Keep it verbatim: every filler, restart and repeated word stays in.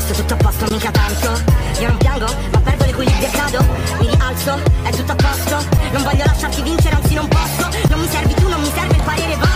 posto, tutto a posto, mica tanto. Io non piango, ma perdo l'equilibrio e cado. Mi rialzo, è tutto a posto. Non voglio lasciarti vincere, anzi non posso. Non mi servi tu, non mi serve il parere vostro.